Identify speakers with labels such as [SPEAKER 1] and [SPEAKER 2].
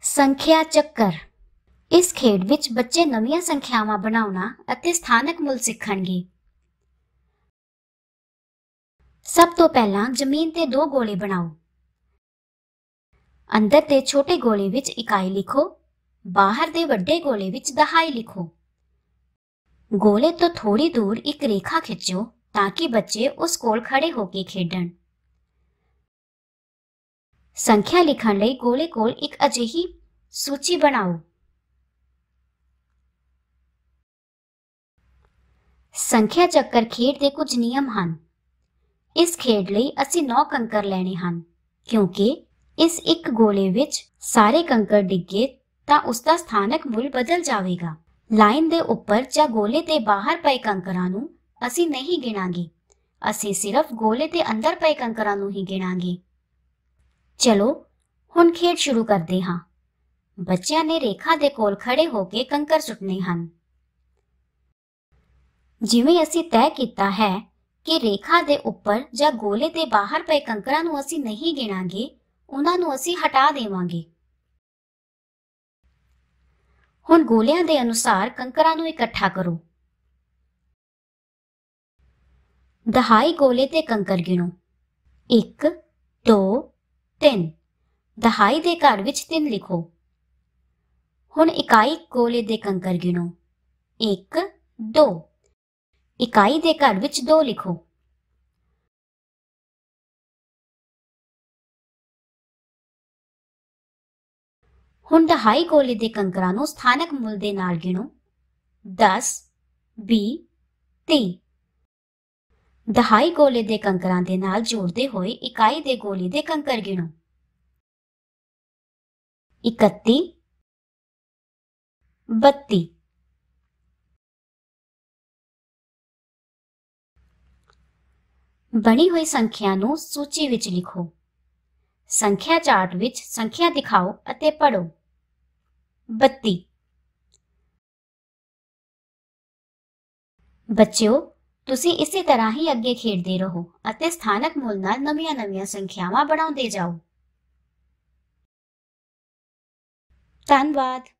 [SPEAKER 1] ਸੰਖਿਆ ਚੱਕਰ। ਇਸ ਖੇਡ ਵਿੱਚ ਬੱਚੇ ਨਵੀਆਂ ਸੰਖਿਆਵਾਂ ਬਣਾਉਣਾ ਅਤੇ ਸਥਾਨਕ ਮੁੱਲ ਸਿੱਖਣਗੇ। ਸਭ ਤੋਂ ਪਹਿਲਾਂ ਜ਼ਮੀਨ ਤੇ ਦੋ ਗੋਲੇ ਬਣਾਓ। ਅੰਦਰ ਦੇ ਛੋਟੇ ਗੋਲੇ ਵਿੱਚ ਇਕਾਈ ਲਿਖੋ, ਬਾਹਰ ਦੇ ਵੱਡੇ ਗੋਲੇ ਵਿੱਚ ਦਹਾਈ ਲਿਖੋ। ਗੋਲੇ ਤੋਂ ਥੋੜੀ ਦੂਰ ਇੱਕ ਰੇਖਾ ਖਿੱਚੋ ਤਾਂ ਕਿ ਬੱਚੇ ਉਸ ਕੋਲ ਖੜੇ ਹੋ ਕੇ ਖੇਡਣ। ਸੰਖਿਆ ਲਿਖਣ ਲਈ ਗੋਲੇ ਕੋਲ ਇੱਕ ਅਜਿਹੀ ਸੂਚੀ ਬਣਾਓ। ਸੰਖਿਆ ਚੱਕਰ ਖੇਡ ਦੇ ਕੁਝ ਨਿਯਮ ਹਨ। ਇਸ ਖੇਡ ਲਈ ਅਸੀਂ 9 ਕੰਕਰ ਲੈਣੇ ਹਨ। ਕਿਉਂਕਿ ਇਸ ਇੱਕ ਗੋਲੇ ਵਿੱਚ ਸਾਰੇ ਕੰਕਰ ਡਿੱਗੇ ਤਾਂ ਉਸ ਦਾ ਸਥਾਨਕ ਮੁੱਲ ਬਦਲ ਜਾਵੇਗਾ। ਲਾਈਨ ਦੇ ਉੱਪਰ ਜਾਂ ਗੋਲੇ ਦੇ ਬਾਹਰ ਪਏ ਕੰਕਰਾਂ ਨੂੰ ਅਸੀਂ ਨਹੀਂ ਗਿਣਾਂਗੇ। ਅਸੀਂ ਸਿਰਫ ਗੋਲੇ ਦੇ ਅੰਦਰ ਪਏ ਕੰਕਰਾਂ ਨੂੰ ਹੀ ਗਿਣਾਂਗੇ। ਚਲੋ ਹੁਣ ਖੇਡ ਸ਼ੁਰੂ ਕਰਦੇ ਹਾਂ। ਬੱਚਿਆਂ ਨੇ ਰੇਖਾ ਦੇ ਕੋਲ ਖੜੇ ਹੋ ਕੇ ਕੰਕਰ ਸੁੱਟਣੇ ਹਨ। ਜਿਵੇਂ ਅਸੀਂ ਤੈਅ ਕੀਤਾ ਹੈ ਕਿ ਰੇਖਾ ਦੇ ਉੱਪਰ ਜਾਂ ਗੋਲੇ ਦੇ ਬਾਹਰ ਪਏ ਕੰਕਰਾਂ ਨੂੰ ਅਸੀਂ ਨਹੀਂ ਗਿਣਾਂਗੇ, ਉਹਨਾਂ ਨੂੰ ਅਸੀਂ ਹਟਾ ਦੇਵਾਂਗੇ। ਹੁਣ ਗੋਲਿਆਂ ਦੇ ਅਨੁਸਾਰ ਕੰਕਰਾਂ ਨੂੰ ਇਕੱਠਾ ਕਰੋ। ਦਹਾਈ ਗੋਲੇ ਤੇ ਕੰਕਰ ਗਿਣੋ। 1 2 3। ਦਹਾਈ ਦੇ ਘਰ ਵਿੱਚ 3 ਲਿਖੋ। ਹੁਣ ਇਕਾਈ ਗੋਲੇ ਦੇ ਕੰਕਰ ਗਿਣੋ। 1 2। ਇਕਾਈ ਦੇ ਘਰ ਵਿੱਚ 2 ਲਿਖੋ। ਹੁਣ ਦਹਾਈ ਗੋਲੇ ਦੇ ਕੰਕਰਾਂ ਨੂੰ ਸਥਾਨਕ ਮੁੱਲ ਦੇ ਨਾਲ ਗਿਣੋ। 10 20 30। ਦਹਾਈ ਗੋਲੇ ਦੇ ਕੰਕਰਾਂ ਦੇ ਨਾਲ ਜੋੜਦੇ ਹੋਏ ਇਕਾਈ ਦੇ ਗੋਲੇ ਦੇ ਕੰਕਰ ਗਿਣੋ। 31 32। ਬਣੀ ਹੋਈ ਸੰਖਿਆ ਨੂੰ ਸੂਚੀ ਵਿੱਚ ਲਿਖੋ। ਸੰਖਿਆ ਚਾਰਟ ਵਿੱਚ ਸੰਖਿਆ ਦਿਖਾਓ ਅਤੇ ਪੜ੍ਹੋ। 32। ਬੱਚਿਓ, ਤੁਸੀਂ ਇਸੇ ਤਰ੍ਹਾਂ ਹੀ ਅੱਗੇ ਖੇਡਦੇ ਰਹੋ ਅਤੇ ਸਥਾਨਕ ਮੁੱਲ ਨਾਲ ਨਵੀਆਂ-ਨਵੀਆਂ ਸੰਖਿਆਵਾਂ ਬਣਾਉਂਦੇ ਜਾਓ। ਧੰਨਵਾਦ।